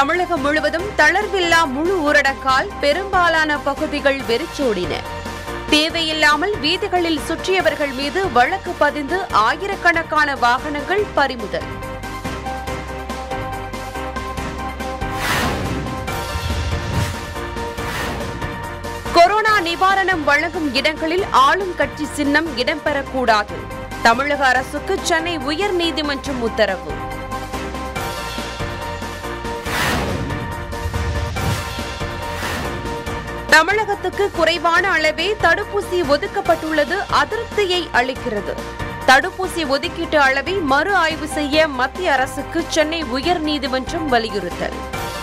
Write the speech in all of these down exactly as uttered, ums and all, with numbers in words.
தமிழகம் முழுவதும் தளர்வில்லா முழு ஊரடங்கால் பெரும்பாலான பகுதிகள் வெறிச்சோடின. தேவையில்லாமல் வீதிகளில் சுற்றியவர்கள் மீது வழக்கு பதிந்து ஆயிரக்கணக்கான வாகனங்கள் பறிமுதல். கொரோனா நிவாரணம் வழங்கும் இடங்களில் ஆளும் கட்சி சின்னம் இடம்பெறக்கூடாது. தமிழக அரசுக்கு சென்னை உயர்நீதிமன்றம் உத்தரவு. தமிழகத்துக்கு குறைவான அளவே தடுப்பூசி ஒதுக்கப்பட்டுள்ளது அதிருப்தியை அளிக்கிறது. தடுப்பூசி ஒதுக்கீட்டு அளவை மறு ஆய்வு செய்ய மத்திய அரசுக்கு சென்னை உயர்நீதிமன்றம் வலியுறுத்தல்.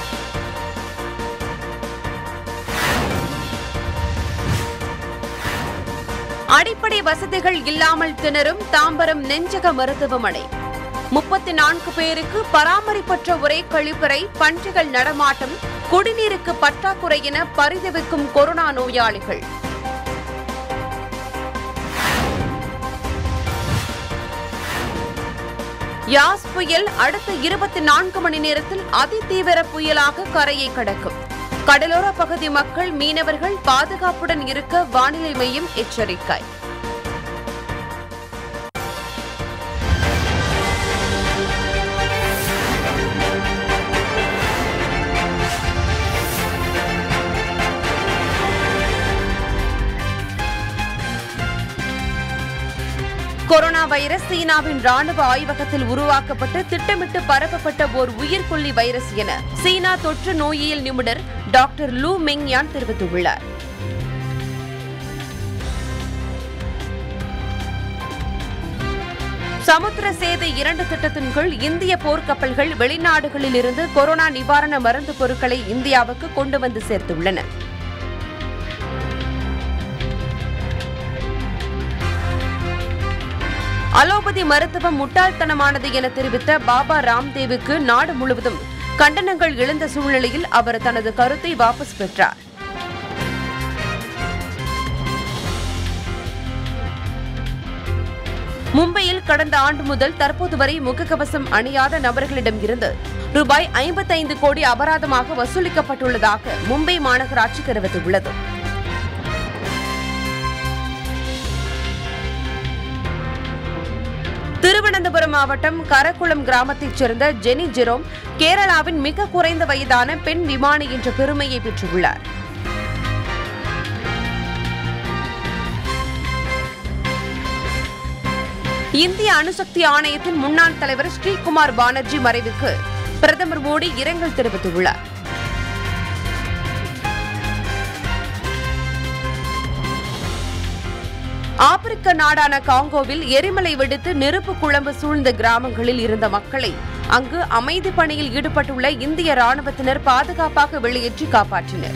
அடிப்படை வசதிகள் இல்லாமல் திணறும் தாம்பரம் நெஞ்சக மருத்துவமனை. முப்பத்தி நான்கு பேருக்கு பராமரிப்பற்ற ஒரே கழிப்பறை, பன்றிகள் நடமாட்டம், குடிநீருக்கு பற்றாக்குறை என பரிதவிக்கும் கொரோனா நோயாளிகள். யாஸ் புயல் அடுத்த இருபத்தி நான்கு மணி நேரத்தில் அதிதீவிர புயலாக கரையை கடக்கும். கடலோர பகுதி மக்கள், மீனவர்கள் பாதுகாப்புடன் இருக்க வானிலை மையம் எச்சரிக்கை. கொரோனா வைரஸ் சீனாவின் ராணுவ ஆய்வகத்தில் உருவாக்கப்பட்டு திட்டமிட்டு பரப்பப்பட்ட ஓர் உயிர்கொல்லி வைரஸ் என சீனா தொற்று நோயியல் நிபுணர் டாக்டர் லூ மெங்யான் தெரிவித்துள்ளார். சமுத்திர சேது இரண்டு திட்டத்தின் கீழ் இந்திய போர்க்கப்பல்கள் வெளிநாடுகளில் இருந்து கொரோனா நிவாரண மருந்து பொருட்களை இந்தியாவுக்கு கொண்டு வந்து சேர்த்துள்ளன. அலோபதி மருத்துவம் முட்டாள்தனமானது என தெரிவித்த பாபா ராம்தேவுக்கு நாடு முழுவதும் கண்டனங்கள் எழுந்த சூழ்நிலையில் அவர் தனது கருத்தை வாபஸ் பெற்றார். மும்பையில் கடந்த ஆண்டு முதல் தற்போது வரை முகக்கவசம் அணியாத நபர்களிடம் இருந்து ரூபாய் ஐம்பத்தைந்து கோடி அபராதமாக வசூலிக்கப்பட்டுள்ளதாக மும்பை மாநகராட்சி தெரிவித்துள்ளது. திருவனந்தபுரம் மாவட்டம் கரக்குளம் கிராமத்தைச் சேர்ந்த ஜெனி ஜெரோம் கேரளாவின் மிக குறைந்த வயதான பெண் விமானி என்ற பெருமையை பெற்றுள்ளார். இந்திய அணுசக்தி ஆணையத்தின் முன்னாள் தலைவர் ஸ்ரீகுமார் பானர்ஜி மறைவுக்கு பிரதமர் மோடி இரங்கல் தெரிவித்துள்ளார். ஆப்பிரிக்க நாடான காங்கோவில் எரிமலை வெடித்து நெருப்பு குழம்பு சூழ்ந்த கிராமங்களில் இருந்த மக்களை அங்கு அமைதி பணியில் ஈடுபட்டுள்ள இந்திய ராணுவத்தினர் பாதுகாப்பாக வெளியேற்றி காப்பாற்றினர்.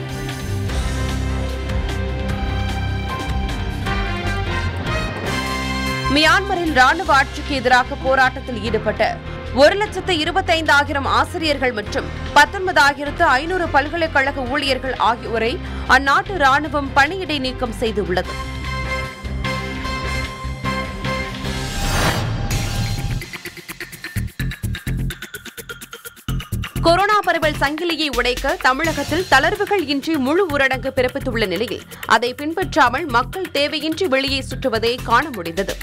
மியான்மரில் ராணுவ ஆட்சிக்கு எதிராக போராட்டத்தில் ஈடுபட்ட ஒரு லட்சத்து இருபத்தைந்தாயிரம் ஆசிரியர்கள் மற்றும் பத்தொன்பதாயிரத்து ஐநூறு பல்கலைக்கழக ஊழியர்கள் ஆகியோரை அந்நாட்டு ராணுவம் பணியிடை நீக்கம் செய்துள்ளது. கொரோனா பரவல் சங்கிலியை உடைக்க தமிழகத்தில் தளர்வுகள் இன்றி முழு ஊரடங்கு பிறப்பித்துள்ள நிலையில் அதை பின்பற்றாமல் மக்கள் தேவையின்றி வெளியே சுற்றுவதை காண முடிந்தது.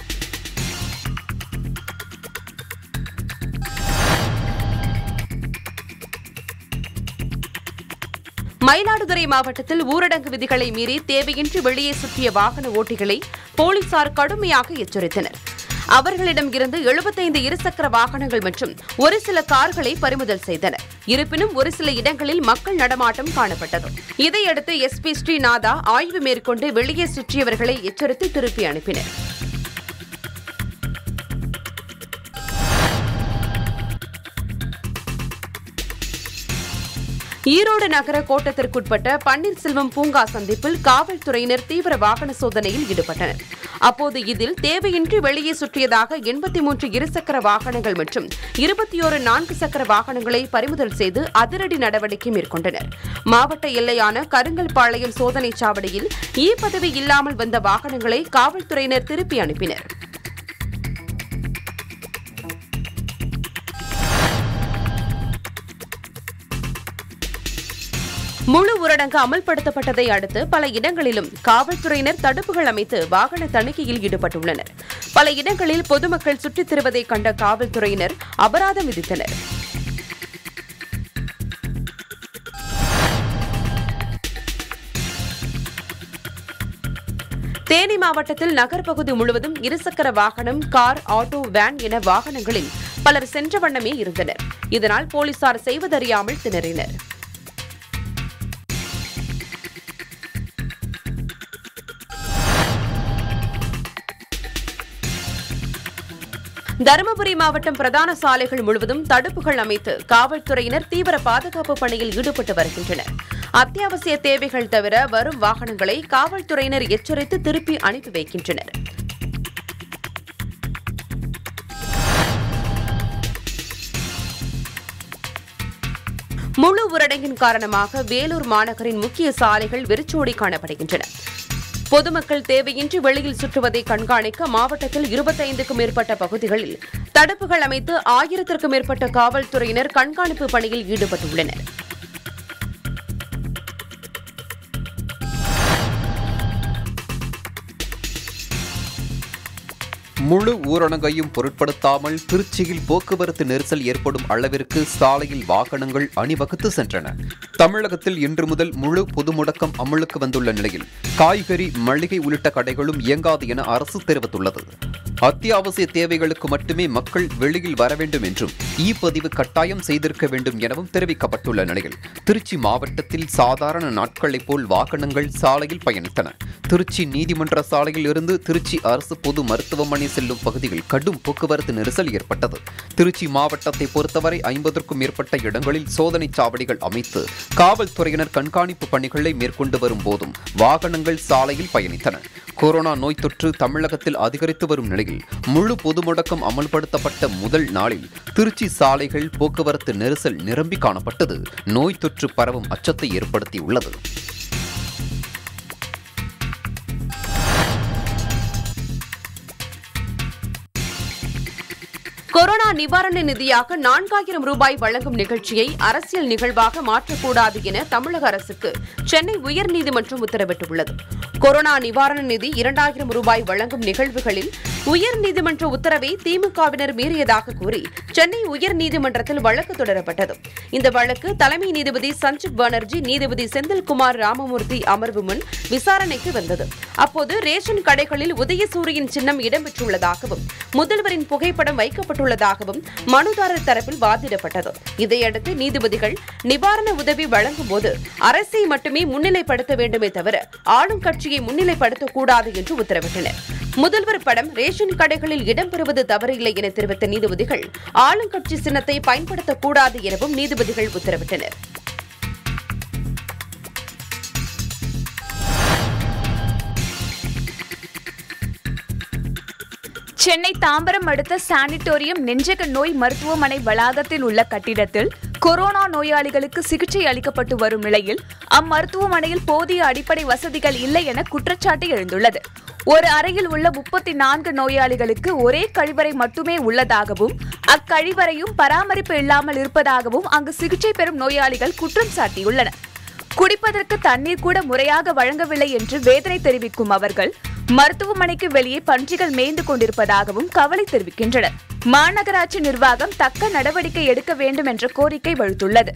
மயிலாடுதுறை மாவட்டத்தில் ஊரடங்கு விதிகளை மீறி தேவையின்றி வெளியே சுற்றிய வாகன ஓட்டிகளை போலீசார் கடுமையாக எச்சரித்தனர். அவர்களிடம் இருந்து எழுபத்தைந்து இருசக்கர வாகனங்கள் மற்றும் ஒரு சில கார்களை பறிமுதல் செய்தனர். இருப்பினும் ஒரு சில இடங்களில் மக்கள் நடமாட்டம் காணப்பட்டது. இதையடுத்து எஸ்பி ஸ்ரீநாதா ஆய்வு மேற்கொண்டு வெளியே சுற்றியவர்களை எச்சரித்து திருப்பி அனுப்பினர். ஈரோடு நகர கோட்டத்திற்குட்பட்ட பன்னீர்செல்வம் பூங்கா சந்திப்பில் காவல்துறையினர் தீவிர வாகன சோதனையில் ஈடுபட்டனர். அப்போது இதில் தேவையின்றி வெளியே சுற்றியதாக எண்பத்தி மூன்று இருசக்கர வாகனங்கள் மற்றும் இருபத்தி ஓரு நான்கு சக்கர வாகனங்களை பறிமுதல் செய்து அதிரடி நடவடிக்கை மேற்கொண்டனர். மாவட்ட எல்லையான கருங்கல்பாளையம் சோதனைச் சாவடியில் இ பதவி இல்லாமல் வந்த வாகனங்களை காவல்துறையினர் திருப்பி அனுப்பினர். முழு ஊரடங்கு அமல்படுத்தப்பட்டதை அடுத்து பல இடங்களிலும் காவல்துறையினர் தடுப்புகள் அமைத்து வாகன தணிக்கையில் ஈடுபட்டுள்ளனர். பல இடங்களில் பொதுமக்கள் சுற்றித் திரிவதை கண்ட காவல்துறையினர் அபராதம் விதித்தனர். தேனி மாவட்டத்தில் நகர்பகுதி முழுவதும் இருசக்கர வாகனம், கார், ஆட்டோ, வேன் என வாகனங்களில் பலர் சென்ற வண்ணமே இருந்தனர். இதனால் போலீசார் செய்வதறியாமல் திணறினர். தருமபுரி மாவட்டம் பிரதான சாலைகள் முழுவதும் தடுப்புகள் அமைத்து காவல்துறையினர் தீவிர பாதுகாப்பு பணியில் ஈடுபட்டு வருகின்றனர். அத்தியாவசிய தேவைகள் தவிர வரும் வாகனங்களை காவல்துறையினர் எச்சரித்து திருப்பி அனுப்பி வைக்கின்றனர். முழு ஊரடங்கின் காரணமாக வேலூர் மாநகரின் முக்கிய சாலைகள் வெறிச்சோடி காணப்படுகின்றன. பொதுமக்கள் தேவையின்றி வெளியில் சுற்றுவதை கண்காணிக்க மாவட்டத்தில் இருபத்தைந்துக்கும் மேற்பட்ட பகுதிகளில் தடுப்புகள் அமைத்து ஆயிரத்திற்கும் மேற்பட்ட காவல்துறையினர் கண்காணிப்பு பணியில் ஈடுபட்டுள்ளனர். முழு ஊரடங்கையும் பொருட்படுத்தாமல் திருச்சியில் போக்குவரத்து நெரிசல் ஏற்படும் அளவிற்கு சாலையில் வாகனங்கள் அணிவகுத்து சென்றன. தமிழகத்தில் இன்று முதல் முழு பொது முடக்கம் அமலுக்கு வந்துள்ள நிலையில் காய்கறி, மளிகை உள்ளிட்ட கடைகளும் இயங்காது என அரசு தெரிவித்துள்ளது. அத்தியாவசிய தேவைகளுக்கு மட்டுமே மக்கள் வெளியில் வர வேண்டும் என்றும் இ பதிவு கட்டாயம் செய்திருக்க வேண்டும் எனவும் தெரிவிக்கப்பட்டுள்ள நிலையில் திருச்சி மாவட்டத்தில் சாதாரண நாட்களைப் போல் வாகனங்கள் சாலையில் பயணித்தன. திருச்சி நீதிமன்ற சாலையில் இருந்து திருச்சி அரசு பொது மருத்துவமனை செல்லும் பகுதியில் கடும் போக்குவரத்து நெரிசல் ஏற்பட்டது. திருச்சி மாவட்டத்தை பொறுத்தவரை ஐம்பதற்கும் மேற்பட்ட இடங்களில் சோதனை சாவடிகள் அமைத்து காவல்துறையினர் கண்காணிப்பு பணிகளை மேற்கொண்டு வரும் போதும் வாகனங்கள் சாலையில் பயணித்தன. கொரோனா நோய் தொற்று தமிழகத்தில் அதிகரித்து வரும் நிலையில் முழு பொது முடக்கம் அமல்படுத்தப்பட்ட முதல் நாளில் திருச்சி சாலைகள் போக்குவரத்து நெரிசல் நிரம்பி காணப்பட்டது. நோய் தொற்று பரவும் அச்சத்தை ஏற்படுத்தியுள்ளது. கொரோனா நிவாரண நிதியாக நான்காயிரம் ரூபாய் வழங்கும் நிகழ்ச்சியை அரசியல் நிகழ்வாக மாற்றக்கூடாது என தமிழக அரசுக்கு சென்னை உயர்நீதிமன்றம் உத்தரவிட்டுள்ளது. கொரோனா நிவாரண நிதி இரண்டாயிரம் ரூபாய் வழங்கும் நிகழ்வுகளில் உயர்நீதிமன்ற உத்தரவை திமுகவினர் மீறியதாக கூறி சென்னை உயர்நீதிமன்றத்தில் வழக்கு தொடரப்பட்டது. இந்த வழக்கு தலைமை நீதிபதி சஞ்சீப் பானர்ஜி, நீதிபதி செந்தில்குமார் ராமமூர்த்தி அமர்வு முன் விசாரணைக்கு வந்தது. அப்போது ரேஷன் கடைகளில் உதயசூரியன் சின்னம் இடம்பெற்றுள்ளதாகவும் முதல்வரின் புகைப்படம் வைக்கப்பட்டுள்ளதாகவும் மனுதாரர் தரப்பில் வாதிடப்பட்டது. இதையடுத்து நீதிபதிகள் நிவாரண உதவி வழங்கும் போது அரசை மட்டுமே முன்னிலைப்படுத்த வேண்டுமே தவிர ஆளும் கட்சியை முன்னிலைப்படுத்தக்கூடாது என்று உத்தரவிட்டனர். முதல்வர் படம் ரேஷன் கடைகளில் இடம்பெறுவது தவறில்லை என தெரிவித்த நீதிபதிகள் ஆளுங்கட்சி சின்னத்தை பயன்படுத்தக்கூடாது எனவும் நீதிபதிகள் உத்தரவிட்டனர். சென்னை தாம்பரம் அடுத்த சானிட்டோரியம் நெஞ்சக நோய் மருத்துவமனை வளாகத்தில் உள்ள கட்டிடத்தில் கொரோனா நோயாளிகளுக்கு சிகிச்சை அளிக்கப்பட்டு வரும் நிலையில் அம்மருத்துவமனையில் போதிய அடிப்படை வசதிகள் இல்லை என குற்றச்சாட்டு எழுந்துள்ளது. ஒரு அறையில் உள்ள முப்பத்தி நான்கு நோயாளிகளுக்கு ஒரே கழிவறை மட்டுமே உள்ளதாகவும் அக்கழிவறையும் பராமரிப்பு இல்லாமல் இருப்பதாகவும் அங்கு சிகிச்சை பெறும் நோயாளிகள் குற்றம் சாட்டியுள்ளனர். குடிப்பதற்கு தண்ணீர் கூட முறையாக வழங்கவில்லை என்று வேதனை தெரிவிக்கும் அவர்கள் மருத்துவமனைக்கு வெளியே பன்றிகள் மேய்ந்து கொண்டிருப்பதாகவும் கவலை தெரிவிக்கின்றனர். மாநகராட்சி நிர்வாகம் தக்க நடவடிக்கை எடுக்க வேண்டும் என்ற கோரிக்கை வலுத்துள்ளது.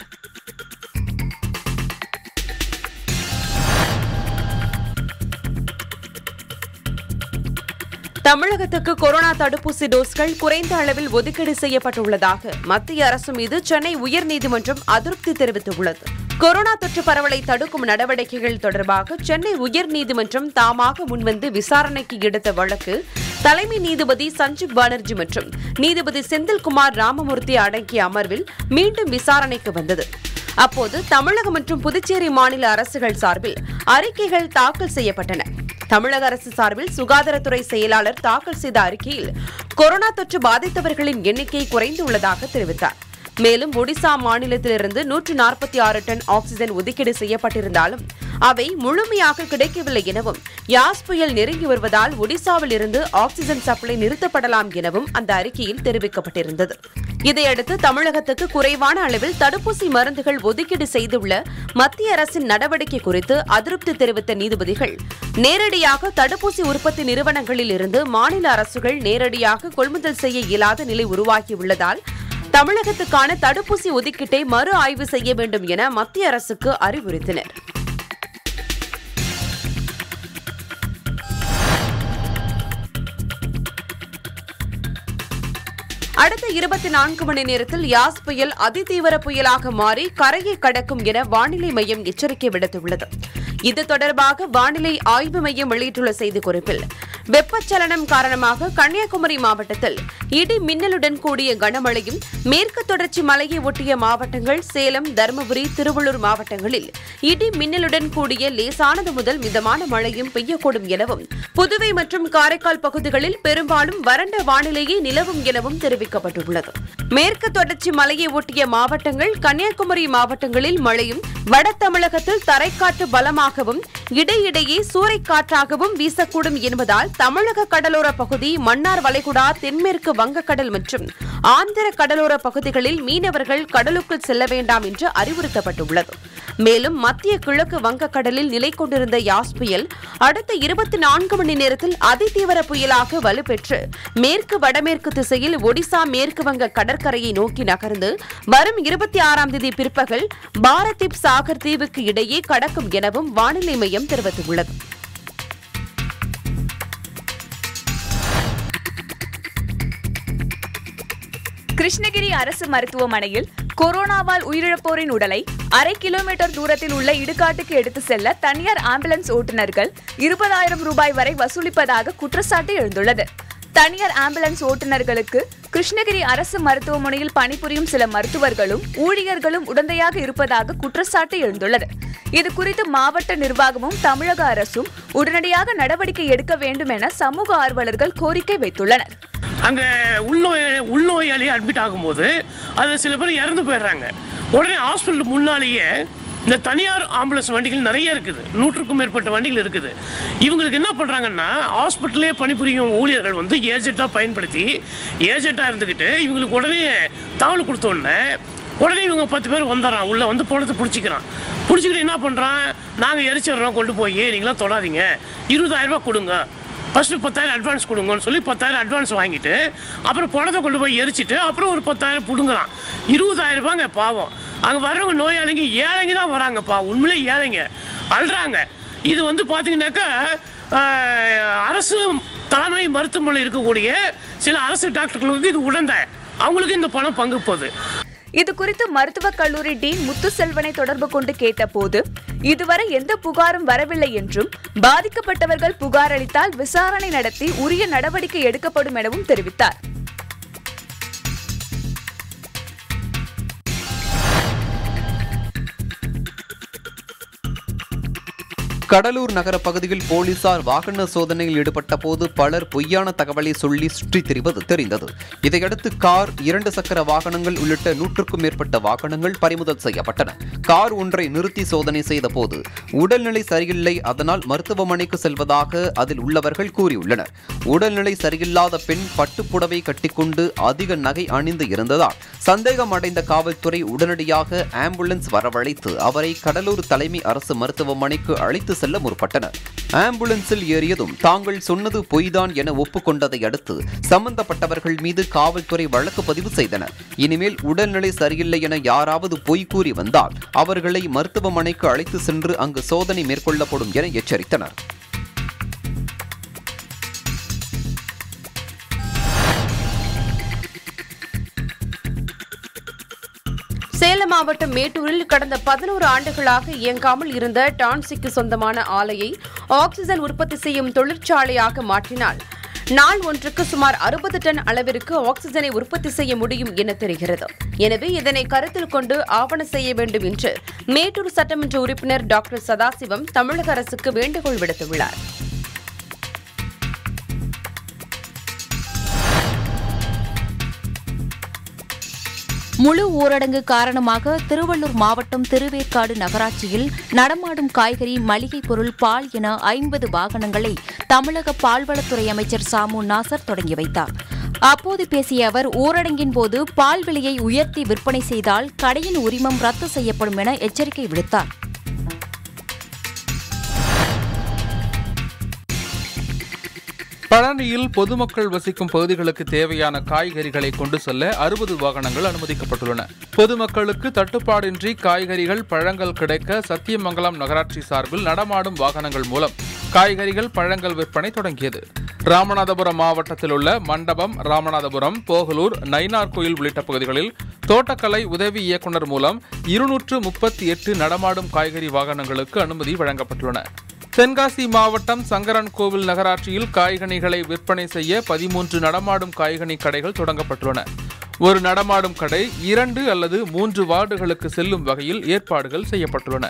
தமிழகத்துக்கு கொரோனா தடுப்பூசி டோஸ்கள் குறைந்த அளவில் ஒதுக்கீடு செய்யப்பட்டுள்ளதாக மத்திய அரசு மீது சென்னை உயர்நீதிமன்றம் அதிருப்தி தெரிவித்துள்ளது. கொரோனா தொற்று பரவலை தடுக்கும் நடவடிக்கைகள் தொடர்பாக சென்னை உயர்நீதிமன்றம் தாமாக முன்வந்து விசாரணைக்கு எடுத்த வழக்கு தலைமை நீதிபதி சஞ்சீப் பானர்ஜி மற்றும் நீதிபதி செந்தில்குமார் ராமமூர்த்தி அடங்கிய அமர்வில் மீண்டும் விசாரணைக்கு வந்தது. அப்போது தமிழகம் மற்றும் புதுச்சேரி மாநில அரசுகள் சார்பில் அறிக்கைகள் தாக்கல் செய்யப்பட்டன. தமிழக அரசு சார்பில் சுகாதாரத்துறை செயலாளர் தாக்கல் செய்த அறிக்கையில் கொரோனா தொற்று பாதித்தவர்களின் எண்ணிக்கை குறைந்துள்ளதாக தெரிவித்தார். மேலும் ஒடிசா மாநிலத்திலிருந்து நூற்று நாற்பத்தி ஆறு டன் ஆக்ஸிஜன் ஒதுக்கீடு செய்யப்பட்டிருந்தாலும் அவை முழுமையாக கிடைக்கவில்லை எனவும் யாஸ் புயல் நெருங்கி வருவதால் ஒடிசாவில் இருந்து ஆக்ஸிஜன் சப்ளை நிறுத்தப்படலாம் எனவும் அந்த அறிக்கையில் தெரிவிக்கப்பட்டிருந்தது. இதையடுத்து தமிழகத்துக்கு குறைவான அளவில் தடுப்பூசி மருந்துகள் ஒதுக்கீடு செய்துள்ள மத்திய அரசின் நடவடிக்கை குறித்து அதிருப்தி தெரிவித்த நீதிபதிகள் நேரடியாக தடுப்பூசி உற்பத்தி நிறுவனங்களில் இருந்து மாநில அரசுகள் நேரடியாக கொள்முதல் செய்ய இயலாத நிலை உருவாகியுள்ளதால் தமிழகத்துக்கான தடுப்பூசி ஒதுக்கீட்டை மறு ஆய்வு செய்ய வேண்டும் என மத்திய அரசுக்கு அறிவுறுத்தினர். அடுத்த இருபத்தி நான்கு மணி நேரத்தில் யாஸ் புயல் அதிதீவிர புயலாக மாறி கரையை கடக்கும் என வானிலை மையம் எச்சரிக்கை விடுத்துள்ளது. இது தொடர்பாக வானிலை ஆய்வு மையம் வெளியிட்டுள்ள செய்திக்குறிப்பில் வெப்பச்சலனம் காரணமாக கன்னியாகுமரி மாவட்டத்தில் இடி மின்னலுடன் கூடிய கனமழையும், மேற்கு தொடர்ச்சி மலையை ஒட்டிய மாவட்டங்கள் சேலம், தருமபுரி, திருவள்ளூர் மாவட்டங்களில் இடி மின்னலுடன் கூடிய லேசானது முதல் மிதமான மழையும் பெய்யக்கூடும் எனவும், புதுவை மற்றும் காரைக்கால் பகுதிகளில் பெரும்பாலும் வறண்ட வானிலையே நிலவும் எனவும் தெரிவிக்கப்பட்டுள்ளது. மேற்கு தொடர்ச்சி மலையை ஒட்டிய மாவட்டங்கள் கன்னியாகுமரி மாவட்டங்களில் மழையும், வட தமிழகத்தில் தரைக்காற்று பலமாகவும் இடையிடையே சூறைக்காற்றாகவும் வீசக்கூடும் என்பதால் தமிழக கடலோர பகுதி, மன்னார் வளைகுடா, தென்மேற்கு வங்கக்கடல் மற்றும் ஆந்திர கடலோர பகுதிகளில் மீனவர்கள் கடலுக்குள் செல்ல வேண்டாம் என்று அறிவுறுத்தப்பட்டுள்ளது. மேலும் மத்திய கிழக்கு வங்கக்கடலில் நிலை கொண்டிருந்த யாஸ் புயல் அடுத்த இருபத்தி நான்கு மணி நேரத்தில் அதிதீவிர புயலாக வலுப்பெற்று மேற்கு வடமேற்கு திசையில் ஒடிசா, மேற்கு வங்க கடற்கரையை நோக்கி நகர்ந்து வரும் இருபத்தி ஆறாம் தேதி பிற்பகல் பாரதீப் சாகர் தீவுக்கு இடையே கடக்கும் எனவும் வானிலை மையம் தெரிவித்துள்ளது. கிருஷ்ணகிரி அரசு மருத்துவமனையில் கொரோனாவால் உயிரிழப்போரின் உடலை அரை கிலோமீட்டர் தூரத்தில் உள்ள இடுகாட்டுக்கு எடுத்து செல்ல தனியார் ஆம்புலன்ஸ் ஓட்டுநர்கள் இருபதாயிரம் ரூபாய் வரை வசூலிப்பதாக குற்றச்சாட்டு எழுந்துள்ளது. தனியார் ஆம்புலன்ஸ் ஓட்டுநர்களுக்கு கிருஷ்ணகிரி அரசு மருத்துவமனையில் பணிபுரியும் சில மருத்துவர்களும் ஊழியர்களும் உடந்தையாக இருப்பதாக குற்றச்சாட்டு எழுந்துள்ளது. இதுகுறித்து மாவட்ட நிர்வாகமும் தமிழக அரசும் உடனடியாக நடவடிக்கை எடுக்க வேண்டும் என சமூக ஆர்வலர்கள் கோரிக்கை வைத்துள்ளனர். அங்க உள்நோய் உள்நோயாளி அட்மிட் ஆகும்போது அது சில பேர் இறந்து போயிடுறாங்க. உடனே ஹாஸ்பிட்டல் முன்னாலேயே இந்த தனியார் ஆம்புலன்ஸ் வண்டிகள் நிறைய இருக்குது, நூற்றுக்கும் மேற்பட்ட வண்டிகள் இருக்குது. இவங்களுக்கு என்ன பண்ணுறாங்கன்னா, ஹாஸ்பிட்டலே பணிபுரியும் ஊழியர்கள் வந்து ஏஜென்ட்டாக பயன்படுத்தி ஏஜென்ட்டாக இருந்துக்கிட்டு இவங்களுக்கு உடனே தகவல் கொடுத்த உடனே உடனே இவங்க பத்து பேர் வந்துடுறான், உள்ளே வந்து பணத்தை பிடிச்சிக்கிறான். பிடிச்சிக்கிட்டு என்ன பண்ணுறான், நாங்கள் எரிச்சிடுறோம், கொண்டு போய் நீங்களாம் தொடாதீங்க, இருபதாயிரம் ரூபா கொடுங்க, ஃபஸ்ட்டு பத்தாயிரம் அட்வான்ஸ் கொடுங்கன்னு சொல்லி பத்தாயிரம் அட்வான்ஸ் வாங்கிட்டு அப்புறம் பணத்தை கொண்டு போய் எரிச்சிட்டு அப்புறம் ஒரு பத்தாயிரம் பிடுங்குறான். இருபதாயிரம் ரூபாங்க பாவம். அங்கே வர்றவங்க நோயாளிங்க ஏழைங்க தான் வராங்கப்பா, உண்மையிலே ஏழைங்க அழுறாங்க. இது வந்து பார்த்தீங்கன்னாக்கா அரசு தலைமை மருத்துவமனை இருக்கக்கூடிய சில அரசு டாக்டர்களுக்கு இது உடந்த அவங்களுக்கு இந்த பணம் பங்கு போகுது. இது குறித்து மருத்துவக் கல்லூரி டீன் முத்துசெல்வனை தொடர்பு கொண்டு கேட்டபோது இதுவரை எந்த புகாரும் வரவில்லை என்றும், பாதிக்கப்பட்டவர்கள் புகார் அளித்தால் விசாரணை நடத்தி உரிய நடவடிக்கை எடுக்கப்படும் எனவும் தெரிவித்தார். கடலூர் நகர பகுதியில் போலீசார் வாகன சோதனையில் ஈடுபட்ட போது பலர் பொய்யான தகவலை சொல்லி சுற்றித் திரிவது தெரிந்தது. இதையடுத்து கார், இரண்டு சக்கர வாகனங்கள் உள்ளிட்ட நூற்றுக்கும் மேற்பட்ட வாகனங்கள் பறிமுதல் செய்யப்பட்டன. கார் ஒன்றை நிறுத்தி சோதனை செய்த போது உடல்நிலை சரியில்லை, அதனால் மருத்துவமனைக்கு செல்வதாக அதில் உள்ளவர்கள் கூறியுள்ளனர். உடல்நிலை சரியில்லாத பெண் பட்டுப்புடவை கட்டிக்கொண்டு அதிக நகை அணிந்து இருந்ததால் சந்தேகம் அடைந்த காவல்துறை உடனடியாக ஆம்புலன்ஸ் வரவழைத்து அவரை கடலூர் தலைமை அரசு மருத்துவமனைக்கு அழைத்து செல்ல முற்பட்டனர். ஆம்புலன்ஸில் ஏறியதும் தாங்கள் சொன்னது பொய்தான் என ஒப்புக்கொண்டதை அடுத்து சம்பந்தப்பட்டவர்கள் மீது காவல்துறை வழக்கு பதிவு செய்தனர். இனிமேல் உடல்நிலை சரியில்லை என யாராவது பொய் கூறி வந்தால் அவர்களை மருத்துவமனைக்கு அழைத்து சென்று அங்கு சோதனை மேற்கொள்ளப்படும் என எச்சரித்தனர். சேலம் மாவட்டம் மேட்டூரில் கடந்த பதினோரு ஆண்டுகளாக இயங்காமல் இருந்த டான்சிக்கு சொந்தமான ஆலையை ஆக்சிஜன் உற்பத்தி செய்யும் தொழிற்சாலையாக மாற்றினால் நாள் ஒன்றுக்கு சுமார் அறுபது டன் அளவிற்கு ஆக்சிஜனை உற்பத்தி செய்ய முடியும் என தெரிகிறது. எனவே இதனை கருத்தில் கொண்டு ஆவண செய்ய வேண்டும் என்று மேட்டூர் சட்டமன்ற உறுப்பினர் டாக்டர் சதாசிவம் தமிழக அரசுக்கு வேண்டுகோள் விடுத்துள்ளார். முழு ஊரடங்கு காரணமாக திருவள்ளூர் மாவட்டம் திருவேற்காடு நகராட்சியில் நடமாடும் காய்கறி, மளிகை பொருள், பால் என ஐம்பது வாகனங்களை தமிழக பால்வளத்துறை அமைச்சர் சாமு நாசர் தொடங்கி வைத்தார். அப்போது பேசிய அவர், ஊரடங்கின் போது பால் விலையை உயர்த்தி விற்பனை செய்தால் கடையின் உரிமம் ரத்து செய்யப்படும் என எச்சரிக்கை விடுத்தார். பழனியில் பொதுமக்கள் வசிக்கும் பகுதிகளுக்கு தேவையான காய்கறிகளை கொண்டு செல்ல அறுபது வாகனங்கள் அனுமதிக்கப்பட்டுள்ளன. பொதுமக்களுக்கு தட்டுப்பாடின்றி காய்கறிகள், பழங்கள் கிடைக்க சத்தியமங்கலம் நகராட்சி சார்பில் நடமாடும் வாகனங்கள் மூலம் காய்கறிகள், பழங்கள் விற்பனை தொடங்கியது. ராமநாதபுரம் மாவட்டத்தில் உள்ள மண்டபம், ராமநாதபுரம், போகலூர், நயினார்கோயில் உள்ளிட்ட பகுதிகளில் தோட்டக்கலை உதவி இயக்குநர் மூலம் இருநூற்று முப்பத்தி எட்டு நடமாடும் காய்கறி வாகனங்களுக்கு அனுமதி வழங்கப்பட்டுள்ளன. தென்காசி மாவட்டம் சங்கரன் கோவில் நகராட்சியில் காய்கனிகளை விற்பனை செய்ய பதிமூன்று நடமாடும் காய்கனி கடைகள் தொடங்கப்பட்டுள்ளன. ஒரு நடமாடும் கடை இரண்டு அல்லது மூன்று வார்டுகளுக்கு செல்லும் வகையில் ஏற்பாடுகள் செய்யப்பட்டுள்ளன.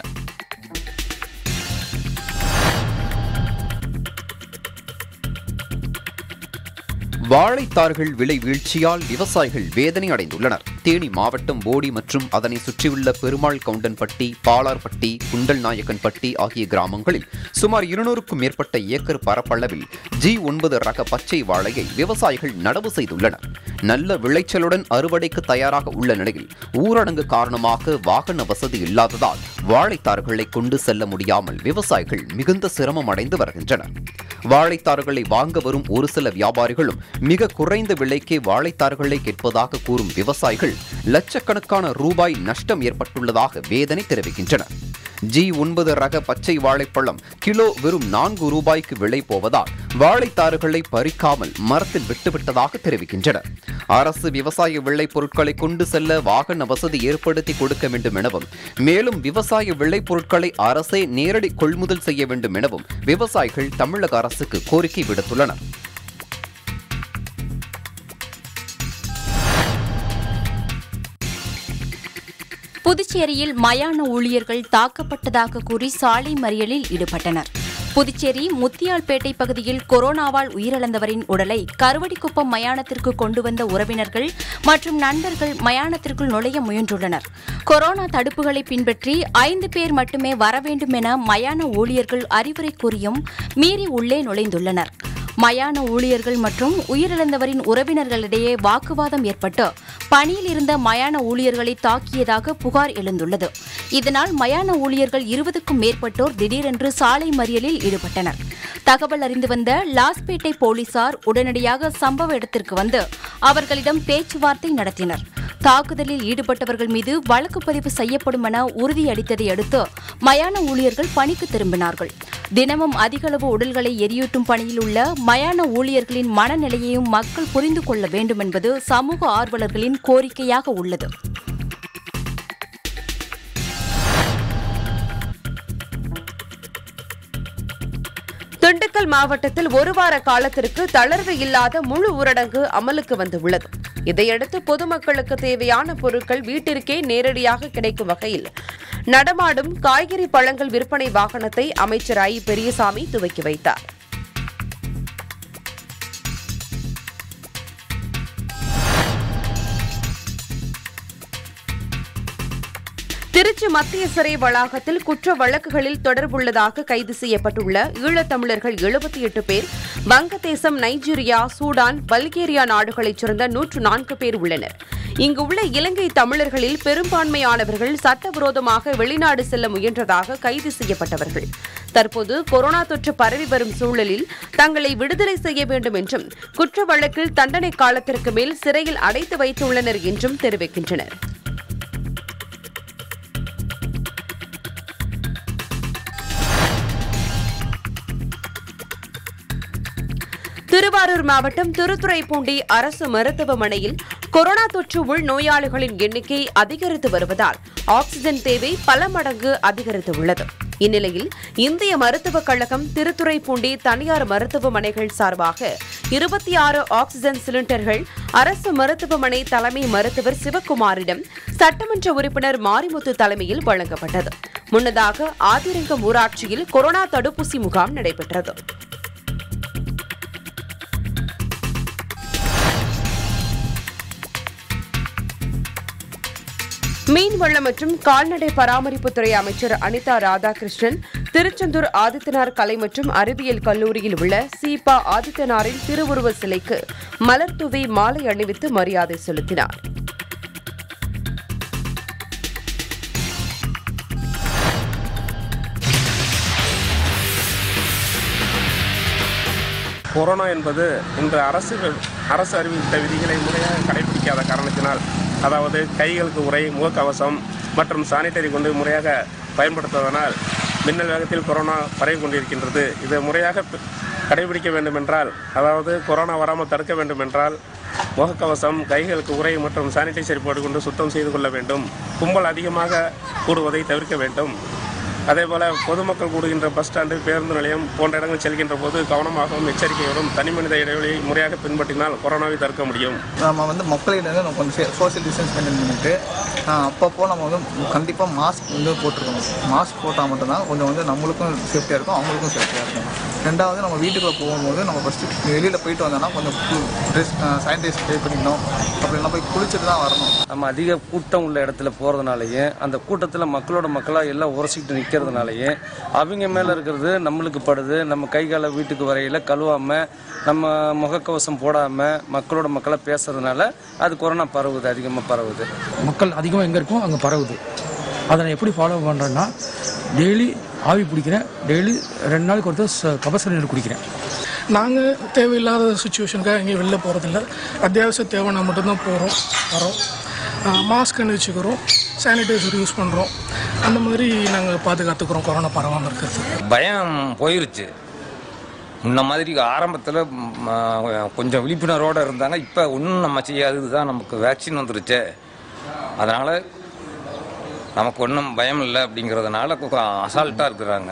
வாழைத்தார்கள் விலை வீழ்ச்சியால் விவசாயிகள் வேதனை அடைந்துள்ளனர். தேனி மாவட்டம் போடி மற்றும் அதனை சுற்றியுள்ள பெருமாள் கவுண்டன்பட்டி, பாலார்பட்டி, குண்டல் நாயக்கன்பட்டி ஆகிய கிராமங்களில் சுமார் இருநூறுக்கும் மேற்பட்ட ஏக்கர் பரப்பளவில் ஜி ஒன்பது ரக பச்சை வாழையை விவசாயிகள் நடவு செய்துள்ளனர். நல்ல விளைச்சலுடன் அறுவடைக்கு தயாராக உள்ள நிலையில் ஊரடங்கு காரணமாக வாகன வசதி இல்லாததால் வாழைத்தார்களை கொண்டு செல்ல முடியாமல் விவசாயிகள் மிகுந்த சிரமம் அடைந்து வருகின்றனர். வாழைத்தார்களை வாங்க வரும் ஒரு சில வியாபாரிகளும் மிக குறைந்த விலைக்கே வாழைத்தார்களை கேட்பதாக கூறும் விவசாயிகள் லட்சக்கணக்கான ரூபாய் நஷ்டம் ஏற்பட்டுள்ளதாக வேதனை தெரிவிக்கின்றனர். ஜி ஒன்பது ரக பச்சை வாழைப்பழம் கிலோ வெறும் நான்கு ரூபாய்க்கு விலை போவதால் வாழைத்தார்களை பறிக்காமல் மரத்தில் விட்டுவிட்டதாக தெரிவிக்கின்றனர். அரசு விவசாய விளை பொருட்களை கொண்டு செல்ல வாகன வசதி ஏற்படுத்தி கொடுக்க வேண்டும் எனவும், மேலும் விவசாய விளை பொருட்களை அரசே நேரடி கொள்முதல் செய்ய வேண்டும் எனவும் விவசாயிகள் தமிழக அரசுக்கு கோரிக்கை விடுத்துள்ளனர். புதுச்சேரியில் மயான ஊழியர்கள் தாக்கப்பட்டதாக கூறி சாலை மறியலில் ஈடுபட்டனர். புதுச்சேரி முத்தியால்பேட்டை பகுதியில் கொரோனாவால் உயிரிழந்தவரின் உடலை கருவடிக்குப்பம் மயானத்திற்கு கொண்டு வந்த உறவினர்கள் மற்றும் நண்பர்கள் மயானத்திற்குள் நுழைய முயன்றுள்ளனர். கொரோனா தடுப்புகளை பின்பற்றி ஐந்து பேர் மட்டுமே வர வேண்டும் என மயான ஊழியர்கள் அறிவுரை கூறியும் மீறி உள்ளே நுழைந்துள்ளனர். மயான ஊழியர்கள் மற்றும் உயிரிழந்தவரின் உறவினர்களிடையே வாக்குவாதம் ஏற்பட்டு பணியில் இருந்த மயான ஊழியர்களை தாக்கியதாக புகார் எழுந்துள்ளது. இதனால் மயான ஊழியர்கள் இருபதுக்கும் மேற்பட்டோர் திடீரென்று சாலை மறியலில் ஈடுபட்டனர். தகவல் அறிந்து வந்த லாஸ்பேட்டை போலீசார் உடனடியாக சம்பவ இடத்திற்கு வந்து அவர்களிடம் பேச்சுவார்த்தை நடத்தினர். தாக்குதலில் ஈடுபட்டவர்கள் மீது வழக்கு பதிவு செய்யப்படும் என உறுதியளித்ததை அடுத்து மயான ஊழியர்கள் பணிக்கு திரும்பினார்கள். தினமும் அதிகளவு உடல்களை எரியூட்டும் பணியில் உள்ள மயான ஊழியர்களின் மனநிலையையும் மக்கள் புரிந்து கொள்ள வேண்டும் என்பது சமூக ஆர்வலர்களின் கோரிக்கையாக உள்ளது. திண்டுக்கல் மாவட்டத்தில் ஒரு வார காலத்திற்கு தளர்வு இல்லாத முழு ஊரடங்கு அமலுக்கு வந்துள்ளது. இதையடுத்து பொதுமக்களுக்கு தேவையான பொருட்கள் வீட்டிற்கே நேரடியாக கிடைக்கும் வகையில் நடமாடும் காய்கறி, பழங்கள் விற்பனை வாகனத்தை அமைச்சர் ஐ பெரியசாமி துவக்கி வைத்தார். திருச்சி மத்திய சிறை வளாகத்தில் குற்ற வழக்குகளில் தொடர்புள்ளதாக கைது செய்யப்பட்டுள்ள ஈழத்தமிழர்கள் எழுபத்தி எட்டு பேர் வங்கதேசம், நைஜீரியா, சூடான், பல்கேரியா நாடுகளைச் சேர்ந்த நூற்று நான்கு பேர் உள்ளனர். இங்கு உள்ள இலங்கை தமிழர்களில் பெரும்பான்மையானவர்கள் சட்டவிரோதமாக வெளிநாடு செல்ல முயன்றதாக கைது செய்யப்பட்டவர்கள். தற்போது கொரோனா தொற்று பரவி வரும் சூழலில் தங்களை விடுதலை செய்ய வேண்டும் என்றும், குற்ற வழக்கில் தண்டனை காலத்திற்கு மேல் சிறையில் அடைத்து வைத்துள்ளனர் என்றும் தெரிவிக்கின்றனர். திருவாரூர் மாவட்டம் திருத்துறைப்பூண்டி அரசு மருத்துவமனையில் கொரோனா தொற்று உள் நோயாளிகளின் எண்ணிக்கை அதிகரித்து வருவதால் ஆக்ஸிஜன் தேவை பல மடங்கு அதிகரித்துள்ளது. இந்நிலையில் இந்திய மருத்துவக் கழகம் திருத்துறைப்பூண்டி தனியார் மருத்துவமனைகள் சார்பாக இருபத்தி ஆறு ஆக்ஸிஜன் சிலிண்டர்கள் அரசு மருத்துவமனை தலைமை மருத்துவர் சிவக்குமாரிடம் சட்டமன்ற உறுப்பினர் மாரிமுத்து தலைமையில் வழங்கப்பட்டது. முன்னதாக ஆதிரங்கம் ஊராட்சியில் கொரோனா தடுப்பூசி முகாம் நடைபெற்றது. மீன்வளம் மற்றும் கால்நடை பராமரிப்புத்துறை அமைச்சர் அனிதா ராதாகிருஷ்ணன் திருச்செந்தூர் ஆதித்தனார் கலை மற்றும் அறிவியல் கல்லூரியில் உள்ள சீபா ஆதித்தனாரின் திருவுருவ சிலைக்கு மலர் தூவி மாலை அணிவித்து மரியாதை செலுத்தினார். கொரோனா என்பது இன்று அரசு அரசு அறிவித்த விதிகளை முறையாக கடைபிடிக்காத காரணத்தினால், அதாவது கைகளுக்கு உரை, முகக்கவசம் மற்றும் சானிட்டரி கொண்டு முறையாக பயன்படுத்துவதனால் மின்னல் வேகத்தில் கொரோனா பரவி கொண்டிருக்கின்றது. இதை முறையாக கடைபிடிக்க வேண்டுமென்றால், அதாவது கொரோனா வராமல் தடுக்க வேண்டுமென்றால் முகக்கவசம், கைகளுக்கு உரை மற்றும் சானிடைசர் போட்டுக்கொண்டு சுத்தம் செய்து கொள்ள வேண்டும். கும்பல் அதிகமாக கூடுவதை தவிர்க்க வேண்டும். அதேபோல் பொதுமக்கள் கூடுகின்ற பஸ் ஸ்டாண்டு, பேருந்து நிலையம் போன்ற இடங்கள் செல்கின்ற போது கவனமாகவும் எச்சரிக்கையோடும் தனி மனித இடைவெளியை முறையாக பின்பற்றினால் கொரோனாவை தடுக்க முடியும். நம்ம வந்து மக்களிடம் நம்ம கொஞ்சம் சோஷியல் டிஸ்டன்ஸ் மெயின்டைன் பண்ணிட்டு அப்பப்போ நம்ம வந்து கண்டிப்பாக மாஸ்க் வந்து போட்டுருக்கணும். மாஸ்க் போட்டால் மட்டும்தான் கொஞ்சம் வந்து நம்மளுக்கும் சேஃப்டியாக இருக்கும், அவங்களுக்கும் சேஃப்டியாக இருக்கும். ரெண்டாவது, நம்ம வீட்டுக்குள்ளே போகும்போது நம்ம ஃபஸ்ட்டு வெளியில் போயிட்டு வந்தோம்னா கொஞ்சம் ட்ரெஸ் சானிடைஸ் பே பண்ணிக்கணும். அப்படின்னா போய் குளிச்சுட்டு தான் வரணும். நம்ம அதிக கூட்டம் உள்ள இடத்துல போகிறதுனாலேயே அந்த கூட்டத்தில் மக்களோட மக்களாக எல்லாம் உரசிக்கிட்டு நிற்கிறதுனாலேயே அவங்க மேலே இருக்கிறது நம்மளுக்கு படுது. நம்ம கை காலை வீட்டுக்கு வரையில் கழுவாமல், நம்ம முகக்கவசம் போடாமல் மக்களோட மக்களாக பேசுறதுனால அது கொரோனா பரவுது, அதிகமாக பரவுது. மக்கள் அதிகமாக எங்கே இருக்கும் அங்கே பரவுது. அதை நான் எப்படி ஃபாலோ பண்ணுறேன்னா, டெய்லி ஆவி பிடிக்கிறேன், டெய்லி ரெண்டு நாளைக்கு ஒருத்தர் கபசுர நீர் குடிக்கிறேன். நாங்கள் தேவையில்லாத சுச்சுவேஷனுக்காக எங்கேயும் வெளில போகிறதில்ல. அத்தியாவசிய தேவைன்னா மட்டும்தான் போகிறோம் வரோம். மாஸ்க் அணிவிச்சுக்கிறோம், சானிடைசர் யூஸ் பண்ணுறோம். அந்த மாதிரி நாங்கள் பாதுகாத்துக்கிறோம் கொரோனா பரவாமல் இருக்கிறது. பயம் போயிருச்சு. முன்ன மாதிரி ஆரம்பத்தில் கொஞ்சம் விழிப்புணர்வோடு இருந்தாங்க. இப்போ ஒன்றும் நம்ம செய்யாதது தான், நமக்கு வேக்சின் வந்துருச்சு. அதனால் நமக்கு ஒன்றும் பயம் இல்லை அப்படிங்கிறதுனால அசால்ட்டாக இருக்கிறாங்க.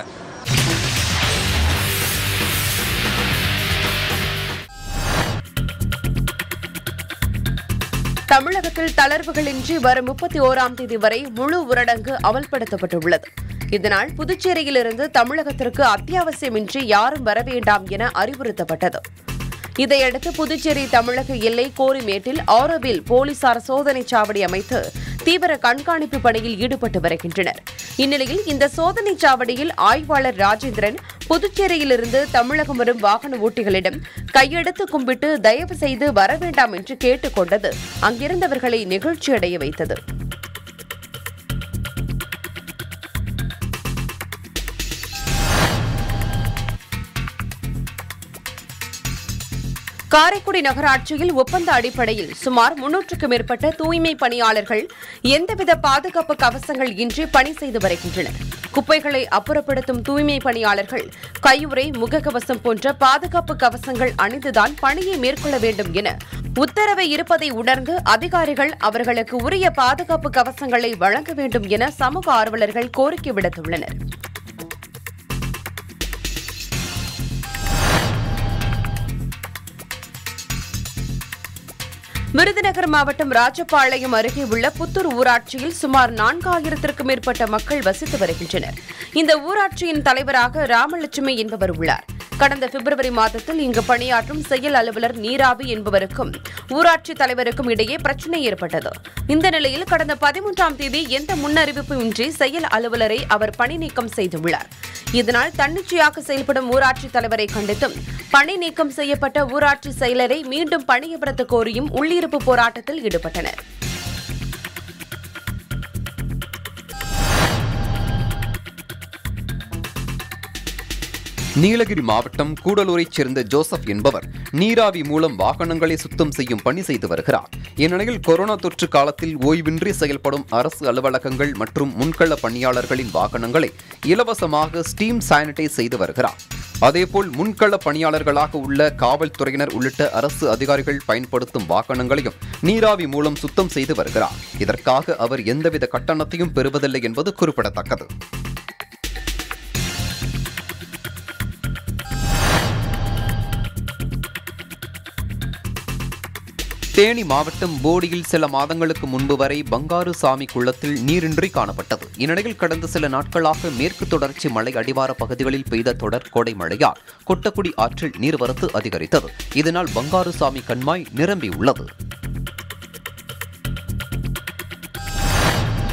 தமிழகத்தில் தளர்வுகளின்றி வரும் முப்பத்தி ஓராம் தேதி வரை முழு ஊரடங்கு அமல்படுத்தப்பட்டுள்ளது. இதனால் புதுச்சேரியிலிருந்து தமிழகத்திற்கு அத்தியாவசியமின்றி யாரும் வர வேண்டாம் என அறிவுறுத்தப்பட்டது. இதையடுத்து புதுச்சேரி தமிழக எல்லை கோரிமேட்டில் ஆரோவில் போலீசார் சோதனை சாவடி அமைத்து தீவிர கண்காணிப்பு பணியில் ஈடுபட்டு வருகின்றனர். இந்நிலையில் இந்த சோதனை சாவடியில் ஆய்வாளர் ராஜேந்திரன் புதுச்சேரியிலிருந்து தமிழகம் வரும் வாகன ஓட்டிகளிடம் கையெடுத்து கும்பிட்டு தயவு செய்து வர வேண்டாம் என்று கேட்டுக் கொண்டது அங்கிருந்தவர்களை நெகிழ்ச்சியடைய வைத்தது. காரைக்குடி நகராட்சியில் ஒப்பந்த அடிப்படையில் சுமார் முன்னூற்றுக்கும் மேற்பட்ட தூய்மை பணியாளர்கள் எந்தவித பாதுகாப்பு கவசங்கள் இன்றி பணி செய்து வருகின்றனர். குப்பைகளை அப்புறப்படுத்தும் தூய்மை பணியாளர்கள் கையுறை, முகக்கவசம் போன்ற பாதுகாப்பு கவசங்கள் அணிந்துதான் பணியை மேற்கொள்ள வேண்டும் என உத்தரவு இருப்பதை உணர்ந்து அதிகாரிகள் அவர்களுக்கு உரிய பாதுகாப்பு கவசங்களை வழங்க வேண்டும் என சமூக ஆர்வலர்கள் கோரிக்கை விடுத்துள்ளனர். விருதுநகர் மாவட்டம் ராஜபாளையம் அருகே உள்ள புத்தூர் ஊராட்சியில் சுமார் நான்காயிரத்திற்கும் மேற்பட்ட மக்கள் வசித்து வருகின்றனர். இந்த ஊராட்சியின் தலைவராக ராமலட்சுமி என்பவர் உள்ளார். கடந்த பிப்ரவரி மாதத்தில் இங்கு பணியாற்றும் செயல் அலுவலர் நீராவி என்பவருக்கும் ஊராட்சி தலைவருக்கும் இடையே பிரச்சினை ஏற்பட்டது. இந்த நிலையில் கடந்த பதிமூன்றாம் தேதி எந்த முன்னறிவிப்பும் இன்றி செயல் அலுவலரை அவர் பணி நீக்கம் செய்துள்ளார். இதனால் தன்னிச்சையாக செயல்படும் ஊராட்சி தலைவரை கண்டித்தும் பணி நீக்கம் செய்யப்பட்ட ஊராட்சி செயலரை மீண்டும் பணியமர்த்த கோரியும் உள்ளிருப்பு போராட்டத்தில் ஈடுபட்டனர். நீலகிரி மாவட்டம் கூடலூரைச் சேர்ந்த ஜோசப் என்பவர் நீராவி மூலம் வாகனங்களை சுத்தம் செய்யும் பணி செய்து வருகிறார். இந்நிலையில் கொரோனா தொற்று காலத்தில் ஓய்வின்றி செயல்படும் அரசு அலுவலகங்கள் மற்றும் முன்கள பணியாளர்களின் வாகனங்களை இலவசமாக ஸ்டீம் சானிடைஸ் செய்து வருகிறார். அதேபோல் முன்கள பணியாளர்களாக உள்ள காவல்துறையினர் உள்ளிட்ட அரசு அதிகாரிகள் பயன்படுத்தும் வாகனங்களையும் நீராவி மூலம் சுத்தம் செய்து வருகிறார். இதற்காக அவர் எந்தவித கட்டணத்தையும் பெறுவதில்லை என்பது குறிப்பிடத்தக்கது. தேனி மாவட்டம் போடியில் சில மாதங்களுக்கு முன்பு வரை பங்காரு சாமி குளத்தில் நீரின்றி காணப்பட்டது. இந்நிலையில் கடந்த சில நாட்களாக மேற்கு தொடர்ச்சி மலை அடிவார பகுதிகளில் பெய்த தொடர் கோடை மழையால் கொட்டக்குடி ஆற்றில் நீர்வரத்து அதிகரித்தது. இதனால் பங்காரு சாமி கண்மாய் நிரம்பியுள்ளது.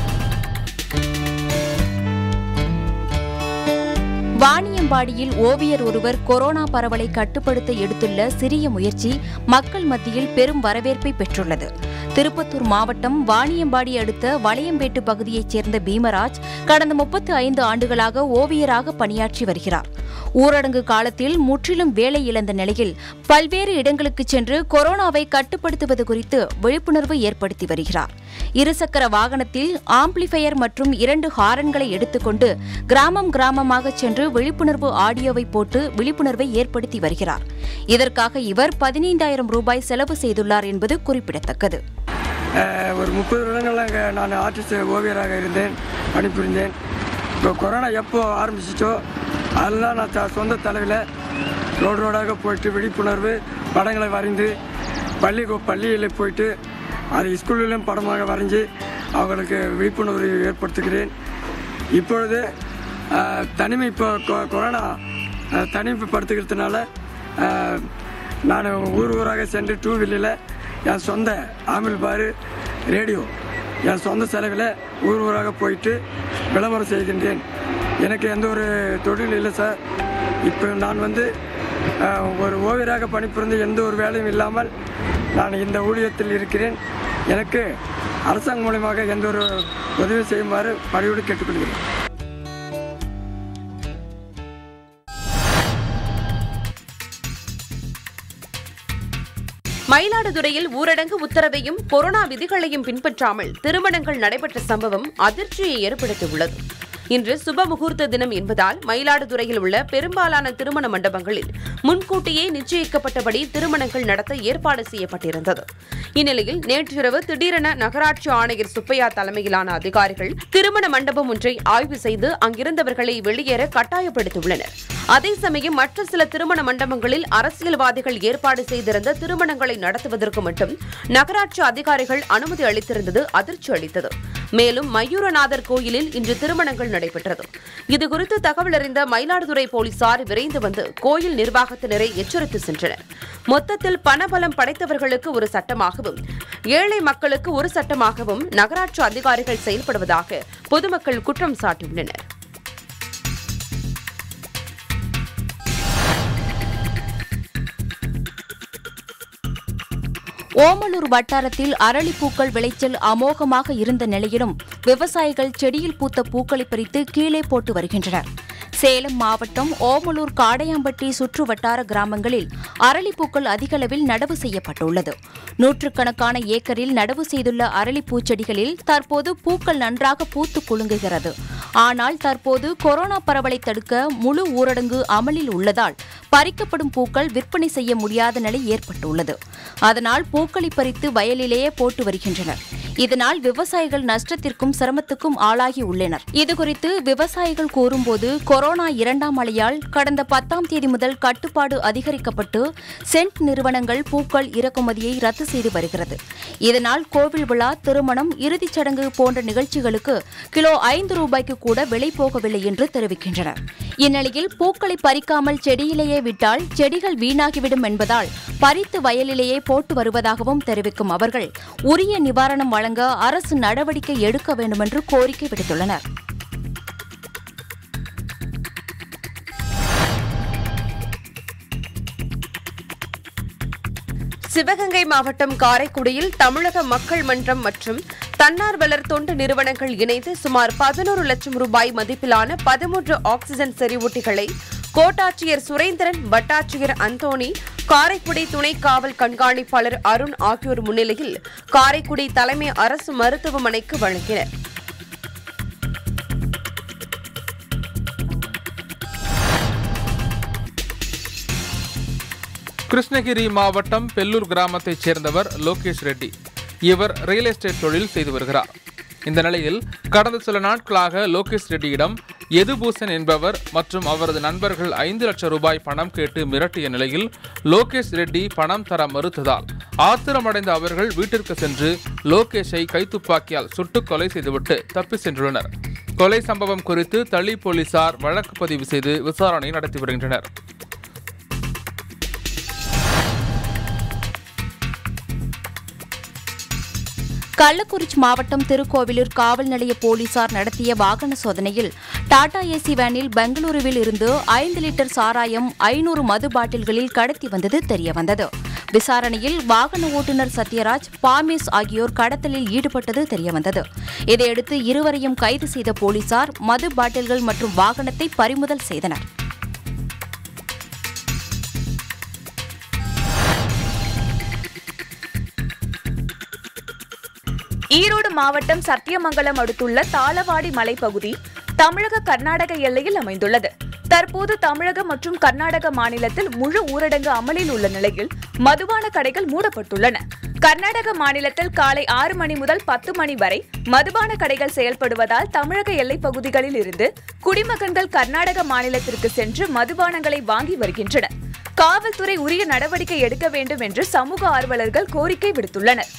வாணியம்பாடியில் ஓவியர் ஒருவர் கொரோனா பரவலை கட்டுப்படுத்த எடுத்துள்ள சிறிய முயற்சி மக்கள் மத்தியில் பெரும் வரவேற்பை பெற்றுள்ளது. திருப்பத்தூர் மாவட்டம் வாணியம்பாடி அடுத்த வளையம்பேட்டு பகுதியைச் சேர்ந்த பீமராஜ் கடந்த முப்பத்தி ஐந்து ஆண்டுகளாக ஓவியராக பணியாற்றி வருகிறார். ஊரடங்கு காலத்தில் முற்றிலும் வேலை இழந்த நிலையில் பல்வேறு இடங்களுக்கு சென்று கொரோனாவை கட்டுப்படுத்துவது குறித்து விழிப்புணர்வு ஏற்படுத்தி வருகிறார். இருசக்கர வாகனத்தில் ஆம்பிளிஃபையர் மற்றும் இரண்டு ஹாரன்களை எடுத்துக்கொண்டு கிராமம் கிராமமாக சென்று விழிப்புணர்வு ஆடியோவை போட்டு விழிப்புணர்வை ஏற்படுத்தி வருகிறார். இதற்காக இவர் பதினைந்தாயிரம் ரூபாய் செலவு செய்துள்ளார் என்பது குறிப்பிடத்தக்கது. ஒரு முப்பது வருடங்களாக நான் ஆர்டிஸ்ட் ஓவியராக இருந்தேன், பணிபுரிந்தேன். இப்போ கொரோனா எப்போ ஆரம்பிச்சிச்சோ அதெல்லாம் நான் த சொந்த தலைவில் ரோடு ரோடாக போயிட்டு விழிப்புணர்வு படங்களை வரைந்து பள்ளி பள்ளியில் போயிட்டு அது ஸ்கூல்லையும் படமாக வரைஞ்சி அவங்களுக்கு விழிப்புணர்வு ஏற்படுத்துகிறேன். இப்பொழுது தனிமை இப்போ கொரோனா தனிமைப்படுத்துகிறதுனால நான் ஊர் ஊராக சென்று டூ வீலரில் என் சொந்த ஆம்பிள் பாரு ரேடியோ என் சொந்த செலவில் ஊர் ஊராக போயிட்டு விளம்பரம் செய்கின்றேன். எனக்கு எந்த ஒரு தொழில் இல்லை சார். இப்போ நான் வந்து ஒரு ஓவியராக பணிபுரிந்து எந்த ஒரு வேலையும் இல்லாமல் நான் இந்த ஊழியத்தில் இருக்கிறேன். எனக்கு அரசாங்கம் மூலமாக எந்த ஒரு உதவி செய்யுமாறு பணியோடு கேட்டுக்கொள்கிறேன். மயிலாடுதுறையில் ஊரடங்கு உத்தரவையும் கொரோனா விதிகளையும் பின்பற்றாமல் திருமணங்கள் நடைபெற்ற சம்பவம் அதிர்ச்சியை ஏற்படுத்தியுள்ளது. இன்று சுப முகூர்த்த தினம் என்பதால் மயிலாடுதுறையில் உள்ள பெரும்பாலான திருமண மண்டபங்களில் முன்கூட்டியே நிச்சயிக்கப்பட்டபடி திருமணங்கள் நடத்த ஏற்பாடு செய்யப்பட்டிருந்தது. இந்நிலையில் நேற்றிரவு திடீரென நகராட்சி ஆணையர் சுப்பையா தலைமையிலான அதிகாரிகள் திருமண மண்டபம் ஒன்றை ஆய்வு செய்து அங்கிருந்தவர்களை வெளியேற கட்டாயப்படுத்தியுள்ளனர். அதே சமயம் மற்ற சில திருமண மண்டபங்களில் அரசியல்வாதிகள் ஏற்பாடு செய்திருந்த திருமணங்களை நடத்துவதற்கு மட்டும் நகராட்சி அதிகாரிகள் அனுமதி அளித்திருந்தது அதிர்ச்சி அளித்தது. மேலும் மயூரநாதர் கோயிலில் இன்று திருமணங்கள் நடைபெற்றது. இதுகுறித்து தகவல் அறிந்த மயிலாடுதுறை போலீசார் விரைந்து வந்து கோயில் நிர்வாகத்தினரை எச்சரித்து சென்றனர். மொத்தத்தில் பணபலம் படைத்தவர்களுக்கு ஒரு சட்டமாகவும் ஏழை மக்களுக்கு ஒரு சட்டமாகவும் நகராட்சி அதிகாரிகள் செயல்படுவதாக பொதுமக்கள் குற்றம் சாட்டியுள்ளனர். ஓமலூர் வட்டாரத்தில் அரளிப்பூக்கள் விளைச்சல் அமோகமாக இருந்த நிலையிலும் விவசாயிகள் செடியில் பூத்த பூக்களை பறித்து கீழே போட்டு வருகின்றனர். சேலம் மாவட்டம் ஓமலூர் காடையாம்பட்டி சுற்று வட்டார கிராமங்களில் அரளிப்பூக்கள் அதிகளவில் நடவு செய்யப்பட்டுள்ளது. நூற்றுக்கணக்கான ஏக்கரில் நடவு செய்துள்ள அரளிப்பூச்செடிகளில் தற்போது பூக்கள் நன்றாக பூத்து குலுங்குகிறது. ஆனால் தற்போது கொரோனா பரவலை தடுக்க முழு ஊரடங்கு அமலில் உள்ளதால் பறிக்கப்படும் பூக்கள் விற்பனை செய்ய முடியாத நிலை ஏற்பட்டுள்ளது. அதனால் பூக்களை பறித்து வயலிலேயே போட்டு வருகின்றனர். இதனால் விவசாயிகள் நஷ்டத்திற்கும் சிரமத்துக்கும் ஆளாகி உள்ளனர். இதுகுறித்து விவசாயிகள் கூறும்போது கொரோனா இரண்டாம் அலையால் கடந்த பத்தாம் தேதி முதல் கட்டுப்பாடு அதிகரிக்கப்பட்டு சென்ட் நிறுவனங்கள் பூக்கள் இறக்குமதியை ரத்து செய்து வருகிறது. இதனால் கோவில் விழா, திருமணம், இறுதிச் சடங்கு போன்ற நிகழ்ச்சிகளுக்கு கிலோ ஐந்து ரூபாய்க்கு கூட விலை போகவில்லை என்று தெரிவிக்கின்றனர். இந்நிலையில் பூக்களை பறிக்காமல் செடியிலேயே விட்டால் செடிகள் வீணாகிவிடும் என்பதால் பறித்து வயலிலேயே போட்டு வருவதாகவும் தெரிவிக்கும் அவர்கள் உரிய நிவாரணம் வழங்க அரசு நடவடிக்கை எடுக்க வேண்டுமென்று கோரிக்கை விடுத்துள்ளனர். சிவகங்கை மாவட்டம் காரைக்குடியில் தமிழக மக்கள் மன்றம் மற்றும் தன்னார்வலர் தொண்டு நிறுவனங்கள் இணைந்து சுமார் பதினோரு லட்சம் ரூபாய் மதிப்பிலான பதிமூன்று ஆக்சிஜன் செறிவூட்டிகளை கோட்டாட்சியர் சுரேந்திரன், வட்டாட்சியர் அந்தோணி, காரைக்குடி துணை காவல் கண்காணிப்பாளர் அருண் ஆகியோர் முன்னிலையில் காரைக்குடி தலைமை அரசு மருத்துவமனைக்கு வழங்கினர். கிருஷ்ணகிரி மாவட்டம் பெல்லூர் கிராமத்தைச் சேர்ந்தவர் லோகேஷ் ரெட்டி. இவர் ரியல் எஸ்டேட் தொழில் செய்து வருகிறார். இந்த நிலையில் கடந்த சில நாட்களாக லோகேஷ் ரெட்டியிடம் எதுபூசன் என்பவர் மற்றும் அவரது நண்பர்கள் ஐந்து லட்சம் ரூபாய் பணம் கேட்டு மிரட்டிய நிலையில் லோகேஷ் ரெட்டி பணம் தர மறுத்ததால் ஆத்திரமடைந்த அவர்கள் வீட்டிற்கு சென்று லோகேஷை கைத்துப்பாக்கியால் சுட்டுக் கொலை செய்துவிட்டு தப்பி சென்றுள்ளனர். கொலை சம்பவம் குறித்து தளி போலீசார் வழக்கு பதிவு செய்து விசாரணை நடத்தி வருகின்றனர். கள்ளக்குறிச்சி மாவட்டம் திருக்கோவிலூர் காவல் நிலைய போலீசார் நடத்திய வாகன சோதனையில் டாடா ஏசி வேனில் பெங்களூருவில் இருந்து ஐந்து லிட்டர் சாராயம் ஐநூறு மது பாட்டில்களில் கடத்தி வந்தது தெரியவந்தது. விசாரணையில் வாகன ஓட்டுநர் சத்யராஜ், பாமேஸ் ஆகியோர் கடத்தலில் ஈடுபட்டது தெரியவந்தது. இதையடுத்து இருவரையும் கைது செய்த போலீசார் மது பாட்டில்கள் மற்றும் வாகனத்தை பறிமுதல் செய்தனர். ஈரோடு மாவட்டம் சத்தியமங்கலம் அடுத்துள்ள தாளவாடி மலைப்பகுதி தமிழக கர்நாடக எல்லையில் அமைந்துள்ளது. தற்போது தமிழக மற்றும் கர்நாடக மாநிலத்தில் முழு ஊரடங்கு அமலில் உள்ள நிலையில் மதுபான கடைகள் மூடப்பட்டுள்ளன. கர்நாடக மாநிலத்தில் காலை ஆறு மணி முதல் பத்து மணி வரை மதுபான கடைகள் செயல்படுவதால் தமிழக எல்லைப் பகுதிகளில் இருந்து குடிமகன்கள் கர்நாடக மாநிலத்திற்கு சென்று மதுபானங்களை வாங்கி வருகின்றனர். காவல்துறை உரிய நடவடிக்கை எடுக்க வேண்டும் என்று சமூக ஆர்வலர்கள் கோரிக்கை விடுத்துள்ளனர்.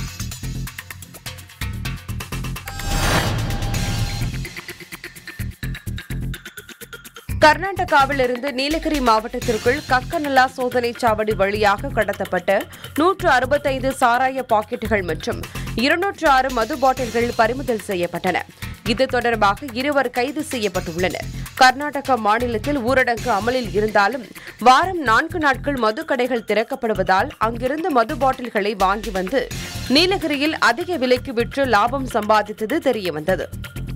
கர்நாடகாவில் இருந்து நீலகிரி மாவட்டத்திற்குள் கக்கநல்லா சோதனை சாவடி வழியாக கடத்தப்பட்ட நூற்று அறுபத்தைந்து சாராய பாக்கெட்டுகள் மற்றும் இருநூற்று ஆறு மது பாட்டில்கள் பறிமுதல் செய்யப்பட்டன. இது தொடர்பாக இருவர் கைது செய்யப்பட்டுள்ளனர். கர்நாடக மாநிலத்தில் ஊரடங்கு அமலில் இருந்தாலும் வாரம் நான்கு நாட்கள் மதுக்கடைகள் திறக்கப்படுவதால் அங்கிருந்து மது பாட்டில்களை வாங்கி வந்து நீலகிரியில் அதிக விலைக்கு விற்று லாபம் சம்பாதித்தது தெரியவந்தது.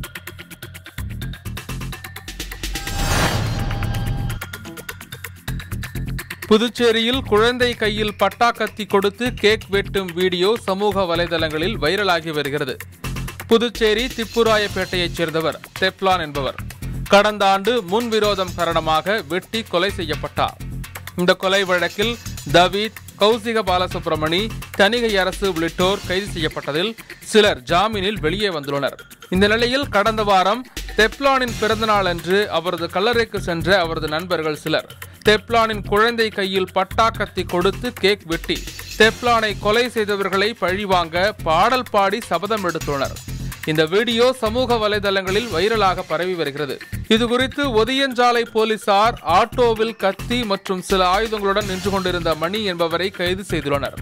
புதுச்சேரியில் குழந்தை கையில் பட்டாக்கத்தி கொடுத்து கேக் வெட்டும் வீடியோ சமூக வலைதளங்களில் வைரலாகி வருகிறது. புதுச்சேரி திப்புராயப்பேட்டையைச் சேர்ந்தவர் தெப்லான் என்பவர் கடந்த ஆண்டு முன்விரோதம் காரணமாக வெட்டி கொலை செய்யப்பட்டார். இந்த கொலை வழக்கில் தவீத், கௌசிக பாலசுப்ரமணி, தணிகை அரசு உள்ளிட்டோர் கைது செய்யப்பட்டதில் சிலர் ஜாமீனில் வெளியே வந்துள்ளனர். இந்த நிலையில் கடந்த வாரம் தெப்லானின் பிறந்தநாள் அன்று அவரது கல்லறைக்கு சென்ற அவரது நண்பர்கள் சிலர் தெப்லானின் குழந்தை கையில் பட்டாக்கத்தி கொடுத்து கேக் வெட்டி தெப்லானை கொலை செய்தவர்களை பழிவாங்க பாடல் பாடி சபதம் எடுத்துள்ளனர். இந்த வீடியோ சமூக வலைதளங்களில் வைரலாக பரவி வருகிறது. இதுகுறித்து ஒதியஞ்சாலை போலீசார் ஆட்டோவில் கத்தி மற்றும் சில ஆயுதங்களுடன் நின்று கொண்டிருந்த மணி என்பவரை கைது செய்துள்ளனர்.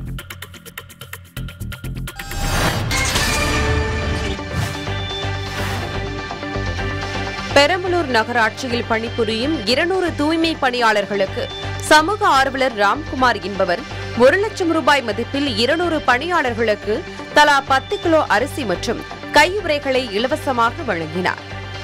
பெரம்பலூர் நகராட்சியில் பணிபுரியும் இருநூறு தூய்மை பணியாளர்களுக்கு சமூக ஆர்வலர் ராம்குமார் என்பவர் ஒரு லட்சம் ரூபாய் மதிப்பில் இருநூறு பணியாளர்களுக்கு தலா பத்து கிலோ அரிசி மற்றும் கையுறைகளை இலவசமாக வழங்கினார்.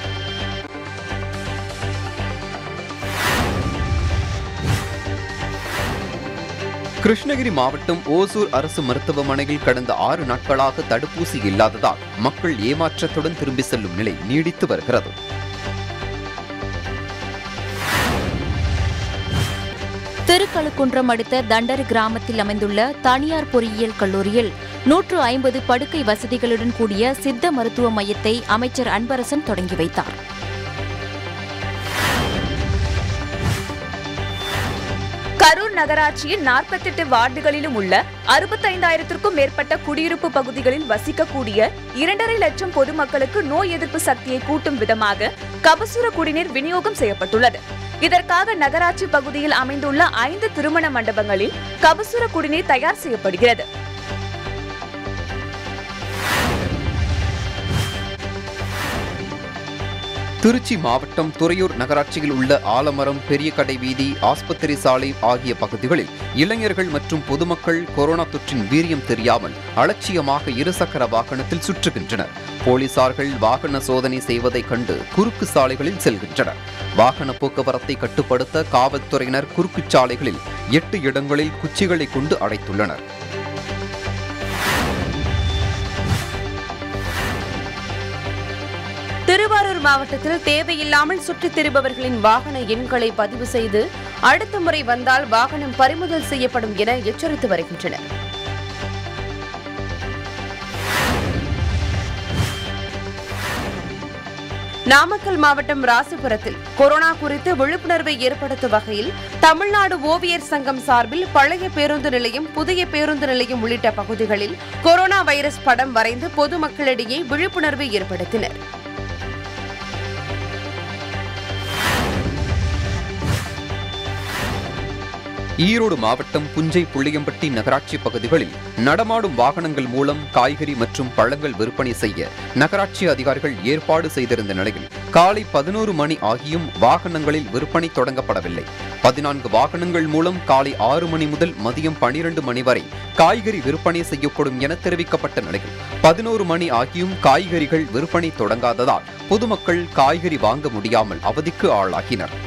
கிருஷ்ணகிரி மாவட்டம் ஓசூர் அரசு மருத்துவமனையில் கடந்த ஆறு நாட்களாக தடுப்பூசி இல்லாததால் மக்கள் ஏமாற்றத்துடன் திரும்பி செல்லும் நிலை நீடித்து வருகிறது. திருக்கழுக்குன்றம் அடுத்த தண்டர் கிராமத்தில் அமைந்துள்ள தனியார் பொறியியல் கல்லூரியில் நூற்று ஐம்பது படுக்கை வசதிகளுடன் கூடிய சித்த மருத்துவ மையத்தை அமைச்சர் அன்பரசன் தொடங்கி வைத்தார். கரூர் நகராட்சியின் நாற்பத்தி எட்டு வார்டுகளிலும் உள்ள அறுபத்தைந்தாயிரத்திற்கும் மேற்பட்ட குடியிருப்பு பகுதிகளில் வசிக்கக்கூடிய இரண்டரை லட்சம் பொதுமக்களுக்கு நோய் எதிர்ப்பு சக்தியை கூட்டும் விதமாக கபசுர குடிநீர் விநியோகம் செய்யப்பட்டுள்ளது. இதற்காக நகராட்சி பகுதியில் அமைந்துள்ள ஐந்து திருமண மண்டபங்களில் கபசுர குடிநீர் தயார் செய்யப்படுகிறது. திருச்சி மாவட்டம் துறையூர் நகராட்சியில் உள்ள ஆலமரம், பெரிய கடை வீதி, ஆஸ்பத்திரி சாலை ஆகிய பகுதிகளில் இளைஞர்கள் மற்றும் பொதுமக்கள் கொரோனா தொற்றின் வீரியம் தெரியாமல் அலட்சியமாக இருசக்கர வாகனத்தில் சுற்றுகின்றனர். போலீசார்கள் வாகன சோதனை செய்வதைக் கண்டு குறுக்கு சாலைகளில் செல்கின்றனர். வாகன போக்குவரத்தை கட்டுப்படுத்த காவல்துறையினர் குறுக்கு சாலைகளில் எட்டு இடங்களில் குச்சிகளை கொண்டு அடைத்துள்ளனர். திருவாரூர் மாவட்டத்தில் தேவையில்லாமல் சுற்றித் திரிபவர்களின் வாகன எண்களை பதிவு செய்து அடுத்த முறை வந்தால் வாகனம் பறிமுதல் செய்யப்படும் என எச்சரித்து வருகின்றனர். நாமக்கல் மாவட்டம் ராசிபுரத்தில் கொரோனா குறித்து விழிப்புணர்வை ஏற்படுத்தும் வகையில் தமிழ்நாடு ஓவியர் சங்கம் சார்பில் பழைய பேருந்து நிலையம், புதிய பேருந்து நிலையம் உள்ளிட்ட பகுதிகளில் கொரோனா வைரஸ் படம் வரைந்து பொதுமக்களிடையே விழிப்புணர்வை ஏற்படுத்தினர். ஈரோடு மாவட்டம் புஞ்சை புள்ளியம்பட்டி நகராட்சி பகுதிகளில் நடமாடும் வாகனங்கள் மூலம் காய்கறி மற்றும் பழங்கள் விற்பனை செய்ய நகராட்சி அதிகாரிகள் ஏற்பாடு செய்திருந்த நிலையில் காலை பதினோரு மணி ஆகியும் வாகனங்களில் விற்பனை தொடங்கப்படவில்லை. பதினான்கு வாகனங்கள் மூலம் காலை ஆறு மணி முதல் மதியம் பனிரெண்டு மணி வரை காய்கறி விற்பனை செய்யப்படும் என தெரிவிக்கப்பட்ட நிலையில் பதினோரு மணி ஆகியும் காய்கறிகள் விற்பனை தொடங்காததால் பொதுமக்கள் காய்கறி வாங்க முடியாமல் அவதிக்கு ஆளாகினர்.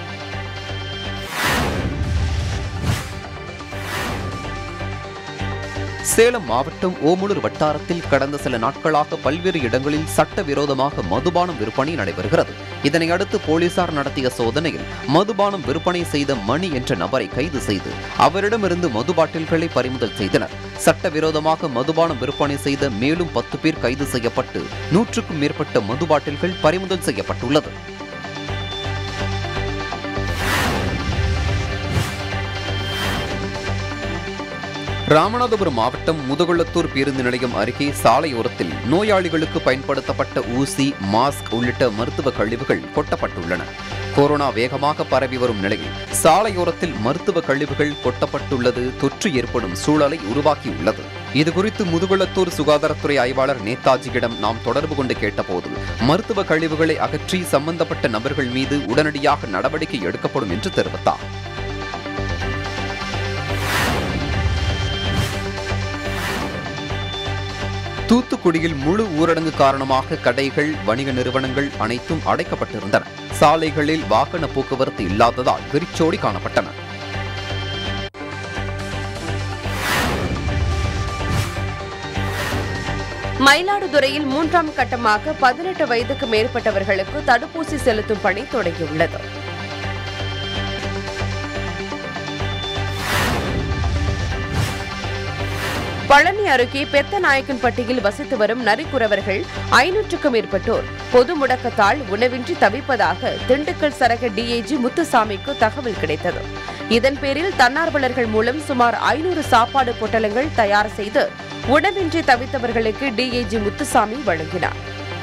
சேலம் மாவட்டம் ஓமலூர் வட்டாரத்தில் கடந்த சில நாட்களாக பல்வேறு இடங்களில் சட்டவிரோதமாக மதுபானம் விற்பனை நடைபெறுகிறது. இதனையடுத்து போலீசார் நடத்திய சோதனையில் மதுபானம் விற்பனை செய்த மணி என்ற நபரை கைது செய்து அவரிடமிருந்து மது பாட்டில்களை பறிமுதல் செய்தனர். சட்டவிரோதமாக மதுபானம் விற்பனை செய்த மேலும் பத்து பேர் கைது செய்யப்பட்டு நூற்றுக்கும் மேற்பட்ட மது பாட்டில்கள் பறிமுதல் செய்யப்பட்டுள்ளது. ராமநாதபுரம் மாவட்டம் முதுகுளத்தூர் பேருந்து நிலையம் அருகே சாலையோரத்தில் நோயாளிகளுக்கு பயன்படுத்தப்பட்ட ஊசி, மாஸ்க் உள்ளிட்ட மருத்துவ கழிவுகள் கொட்டப்பட்டுள்ளன. கொரோனா வேகமாக பரவி வரும் நிலையில் சாலையோரத்தில் மருத்துவ கழிவுகள் கொட்டப்பட்டுள்ளது தொற்று ஏற்படும் சூழலை உருவாக்கியுள்ளது. இதுகுறித்து முதுகுளத்தூர் சுகாதாரத்துறை ஆய்வாளர் நேதாஜியிடம் நாம் தொடர்பு கொண்டு கேட்டபோது மருத்துவ கழிவுகளை அகற்றி சம்பந்தப்பட்ட நபர்கள் மீது உடனடியாக நடவடிக்கை எடுக்கப்படும் என்று தெரிவித்தார். தூத்துக்குடியில் முழு ஊரடங்கு காரணமாக கடைகள், வணிக நிறுவனங்கள் அனைத்தும் அடைக்கப்பட்டிருந்தன. சாலைகளில் வாகன போக்குவரத்து இல்லாததால் வெறிச்சோடி காணப்பட்டன. மயிலாடுதுறையில் மூன்றாம் கட்டமாக பதினெட்டு வயதுக்கு மேற்பட்டவர்களுக்கு தடுப்பூசி செலுத்தும் பணி தொடங்கியுள்ளது. பழனி அருகே பெத்தநாயக்கன்பட்டியில் வசித்து வரும் நரிக்குறவர்கள் ஐநூற்றுக்கும் மேற்பட்டோர் பொது முடக்கத்தால் உணவின்றி தவிப்பதாக திண்டுக்கல் சரக டிஐஜி முத்துசாமிக்கு தகவல் கிடைத்தது. இதன் பேரில் தன்னார்வலர்கள் மூலம் சுமார் ஐநூறு சாப்பாடு பொட்டலங்கள் தயார் செய்து உணவின்றி தவித்தவர்களுக்கு டிஐஜி முத்துசாமி வழங்கினார்.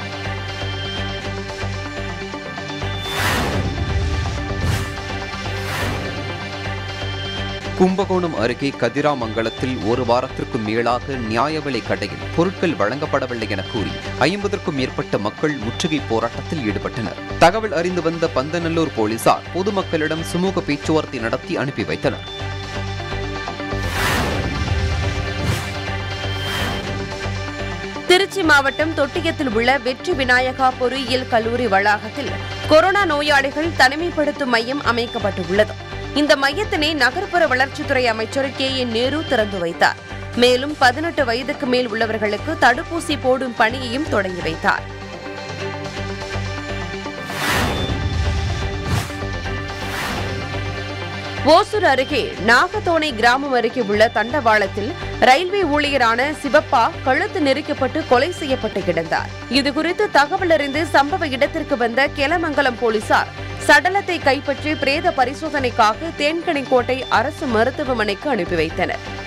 கும்பகோணம் அருகே கதிராமங்கலத்தில் ஒரு வாரத்திற்கு மேலாக நியாய விலை கடையில் பொருட்கள் வழங்கப்படவில்லை என கூறி ஐம்பதற்கும் மேற்பட்ட மக்கள் முற்றுகை போராட்டத்தில் ஈடுபட்டனர். தகவல் அறிந்து வந்த பந்தநல்லூர் போலீசார் பொதுமக்களிடம் சுமூக பேச்சுவார்த்தை நடத்தி அனுப்பி வைத்தனர். திருச்சி மாவட்டம் தொட்டியத்தில் உள்ள வெற்றி விநாயகா பொறியியல் கல்லூரி வளாகத்தில் கொரோனா நோயாளிகள் தனிமைப்படுத்தும் மையம் அமைக்கப்பட்டுள்ளது. இந்த மையத்தினை நகர்ப்புற வளர்ச்சித்துறை அமைச்சர் கே என் நேரு திறந்து வைத்தார். மேலும் பதினெட்டு வயதுக்கு மேல் உள்ளவர்களுக்கு தடுப்பூசி போடும் பணியையும் தொடங்கி வைத்தார். ஓசூர் அருகே நாகத்தோணை கிராமம் அருகே உள்ள தண்டவாளத்தில் ரயில்வே ஊழியரான சிவப்பா கழுத்து நெரிக்கப்பட்டு கொலை செய்யப்பட்டு கிடந்தார். இதுகுறித்து தகவல் அறிந்து சம்பவ இடத்திற்கு வந்த கெலமங்கலம் போலீசார் சடலத்தை கைப்பற்றி பிரேத பரிசோதனைக்காக தேன்கனிக்கோட்டை அரசு மருத்துவமனைக்கு அனுப்பி வைத்தனர்.